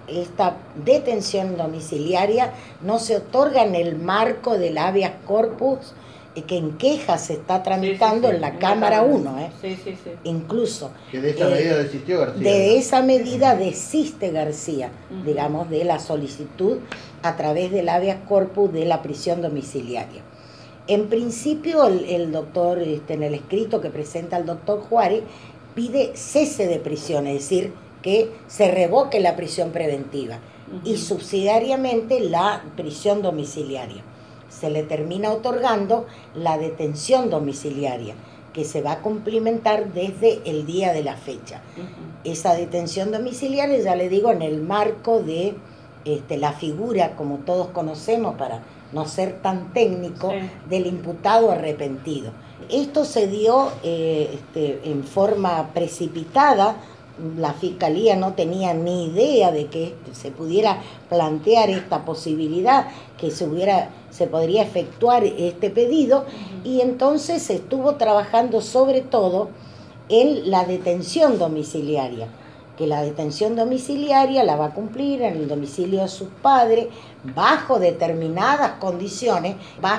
Esta detención domiciliaria no se otorga en el marco del habeas corpus que en queja se está tramitando en la Cámara 1. Incluso. Que de esa medida desistió García. De esa medida desiste García, digamos, de la solicitud a través del habeas corpus de la prisión domiciliaria. En principio, el doctor, en el escrito que presenta el doctor Juárez, pide cese de prisión, es decir, que se revoque la prisión preventiva y subsidiariamente la prisión domiciliaria. Se le termina otorgando la detención domiciliaria, que se va a cumplimentar desde el día de la fecha. Esa detención domiciliaria, ya le digo, en el marco de la figura, como todos conocemos, para no ser tan técnico, del imputado arrepentido. Esto se dio en forma precipitada. La Fiscalía no tenía ni idea de que se pudiera plantear esta posibilidad, que se podría efectuar este pedido, y entonces se estuvo trabajando sobre todo en la detención domiciliaria, que la detención domiciliaria la va a cumplir en el domicilio de sus padres, bajo determinadas condiciones,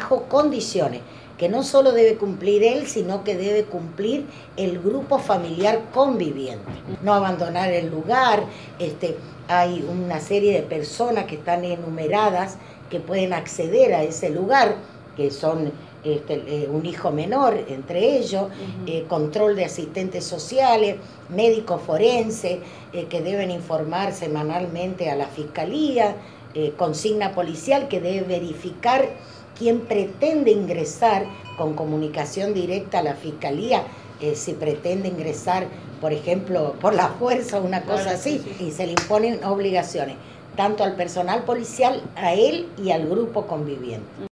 que no solo debe cumplir él, sino que debe cumplir el grupo familiar conviviente. No abandonar el lugar, hay una serie de personas que están enumeradas que pueden acceder a ese lugar, que son un hijo menor entre ellos, control de asistentes sociales, médicos forenses, que deben informar semanalmente a la Fiscalía, consigna policial que debe verificar quién pretende ingresar con comunicación directa a la Fiscalía, si pretende ingresar, por ejemplo, por la fuerza o una cosa así, y se le imponen obligaciones, tanto al personal policial, a él y al grupo conviviente.